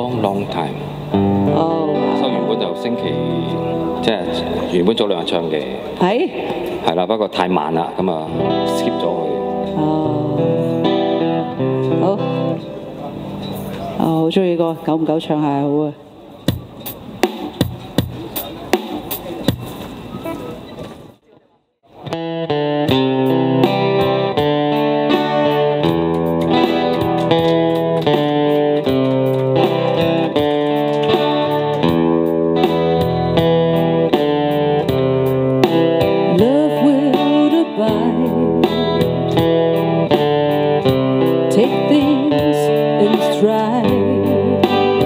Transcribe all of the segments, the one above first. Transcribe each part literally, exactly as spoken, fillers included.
long long time。 哦， 首原本就星期即係原本早兩日唱嘅， 係係啦，不過太慢啦，咁啊 skip 咗佢。 哦，好，啊好中意歌，久唔久唱下好啊。Take things in stride.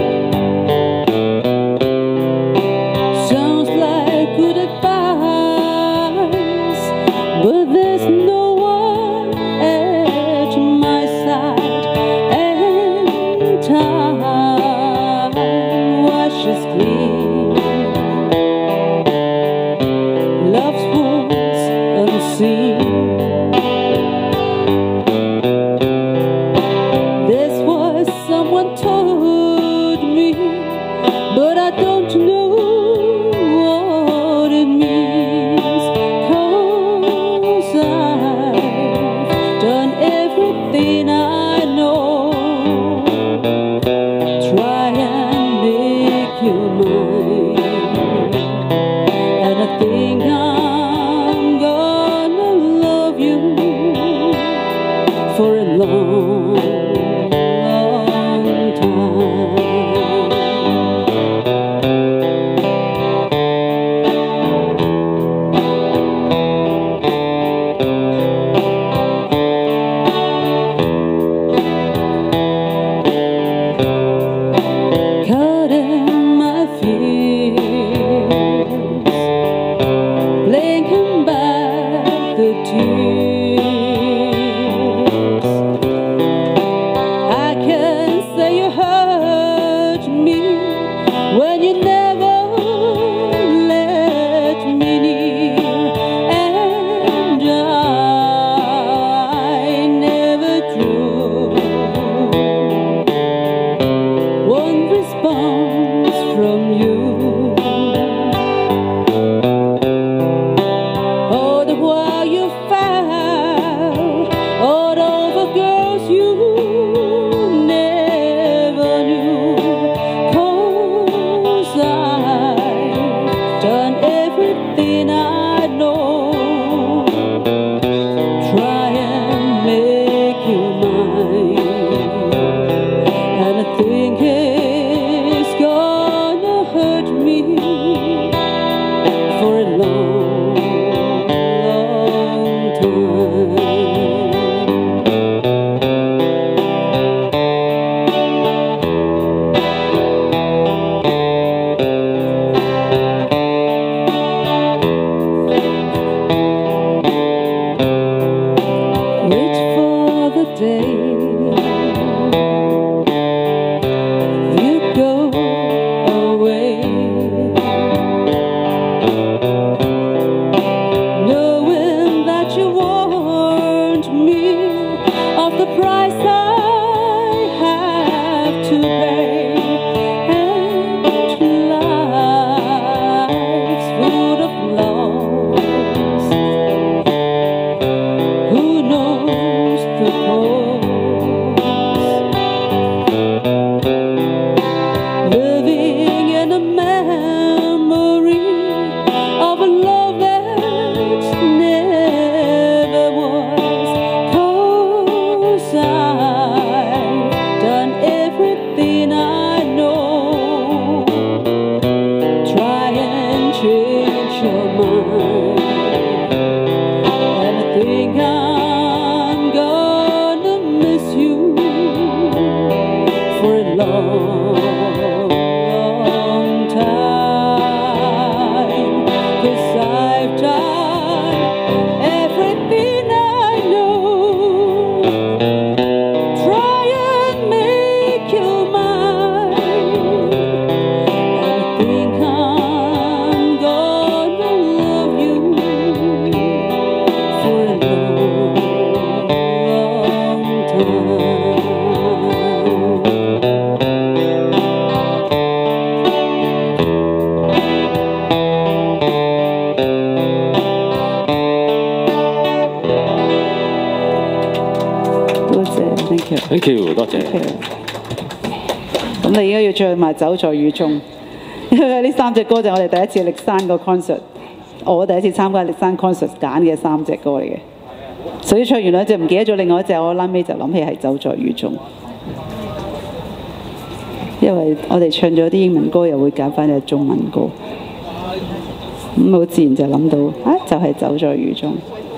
Sounds like good advice, but there's no one at my side, and time washes clean love's wounds unseen. Someone told me, but I don't know what it means, 'cause I've done everything I know. Try and make you mine, and I think I'm gonna love you for a long when you never let me near, and I never drew one response from you. All the while you found all over girls you never knew. Done everything I know. Try and make you mine, and I think it's gonna hurt me for a long, long time. Day you go away, knowing that you warned me of the price I have to pay, and life's full of loss. Who knows the cause? Living in a memory of a love that never was, 'cause I've done everything I know. Try and change your mind, and I think I'm gonna miss you for a long, long time, 'cause I've done everything I know. Try and make you mine, and I think I'm gonna love you for a long, long time. Thank you。 Thank you， 多謝。 咁你應該要唱埋《走在雨中》，因為呢三隻歌就係我哋第一次歷山個 concert， 我第一次參加歷山 concert 揀嘅三隻歌嚟嘅。所以唱完兩隻唔記得咗另外一隻，我拉尾就諗起係《走在雨中》。因為我哋唱咗啲英文歌，又會揀翻隻中文歌，咁好自然就諗到啊，就係、是、走在雨中。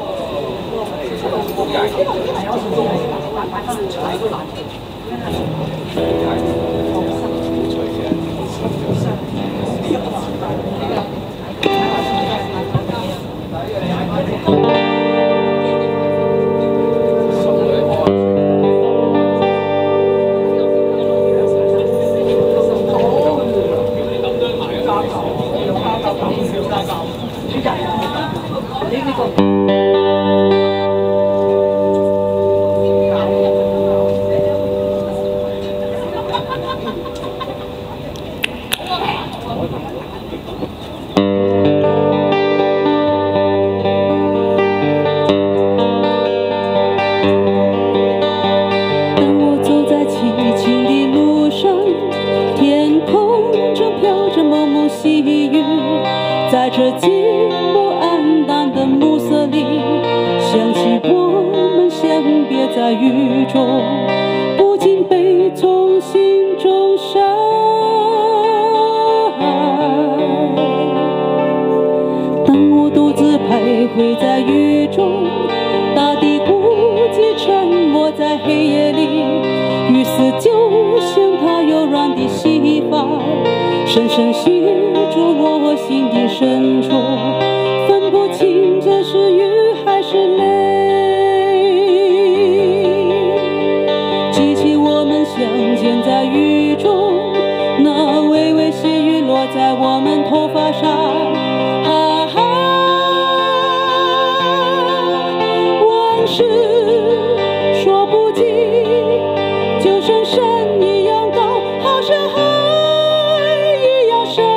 在这寂寞暗淡的暮色里，想起我们相别在雨中，不禁悲从心中生。当我独自徘徊在雨中，大地孤寂沉默在黑夜里，雨丝就像它柔软的细发，深深吸住我心的深处，分不清这是雨还是泪。记起我们相见在雨中，那微微细雨落在我们头发上，啊啊，往事说不尽，就像山一样高，好像海一样深。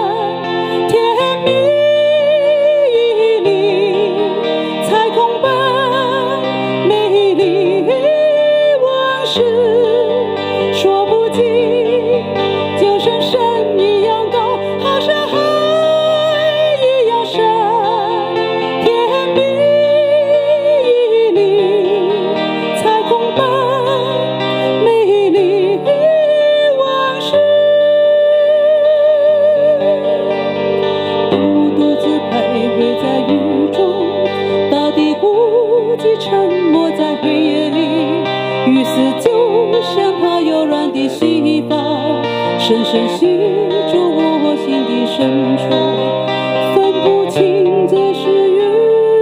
沉默在黑夜里，雨丝就像它柔软的细发，深深吸住我心的深处，分不清这是雨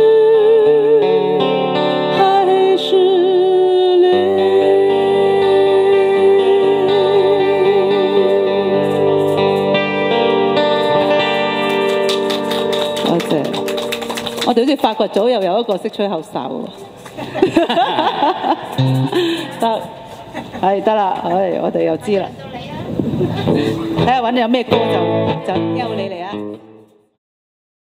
还是淚。 多謝。我哋好似發掘咗又有一個識吹口哨喎，得，係得啦，唉，我哋又知啦，睇下揾你有咩歌就就邀你嚟啊！